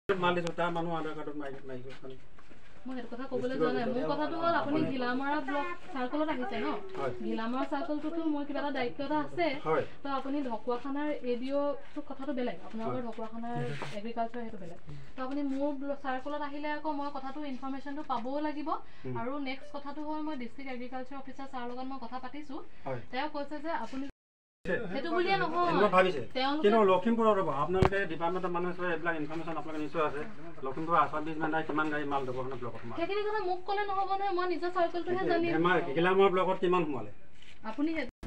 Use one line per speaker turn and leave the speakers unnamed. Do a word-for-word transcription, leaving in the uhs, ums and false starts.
মাল দিছো তাৰ মানুহ আধাৰ কাৰ্ডত মাৰি মাৰিছো
মই এটা কথা কবলৈ যোৱা নাই মোৰ কথাটো হ'ল আপুনি গিলামাৰা ব্লক সাৰ্কলত আহিছে ন গিলামাৰা সাৰ্কলটোতো মই কিবা এটা দায়িত্ব এটা আছে তো আপুনি ঢকুৱাখানাৰ এডিঅ তো কথাটো বেলেগ আপোনালোকৰ ঢকুৱাখানাৰ এগ্ৰিকালচাৰ হেতু বেলেগ তো আপুনি মোৰ সাৰ্কলত আহিলে আকৌ মই কথাটো ইনফৰমেশনটো পাবও লাগিব আৰু নেক্সট কথাটো হ'ল মই ডিস্ট্ৰিক্ট এগ্ৰিকালচাৰ অফিচাৰ ছাৰ লগত মই কথা পাতিছো তেওঁ কৈছে যে আপুনি হেতু বুলিয়া নহয়
মই ভাবিছে কিন্তু লখিমপুৰৰ আপোনালোকে ডিপাৰ্টমেন্টৰ মানুহ আছে এইবিলাক ইনফৰমেশন আপোনালোকে নিশ্চয় আছে লখিমপুৰ আশা বিজমেন্টাই কিমান গাড়ী মাল দেব আপোনাৰ ব্লকত মাল
সেইখিনি কথা মোক ক'লে নহব নহয় মই নিজৰ সাৰ্কলটোহে জানি
আমাৰ গিলামাৰা ব্লকত কিমান সোমালে
আপুনি